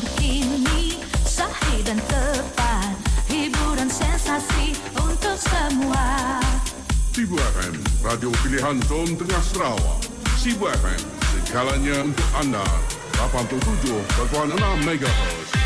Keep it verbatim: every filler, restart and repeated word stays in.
kini sahih dan tepat, hiburan sensasi untuk semua. Sibu F M, radio pilihan Zon Tengah Sarawak. Sibu F M, segalanya untuk anda. lapan puluh tujuh koma enam megahertz.